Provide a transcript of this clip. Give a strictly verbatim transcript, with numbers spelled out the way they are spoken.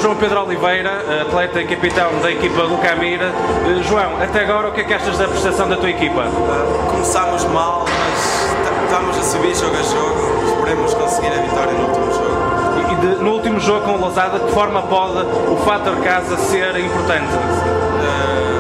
João Pedro Oliveira, atleta e capitão da equipa do Camir. João, até agora o que é que achas da prestação da tua equipa? Uh, começámos mal, mas estamos a subir jogo a jogo, esperemos conseguir a vitória no último jogo. E de, no último jogo com o Lousada, de que forma pode o fator casa ser importante? Uh,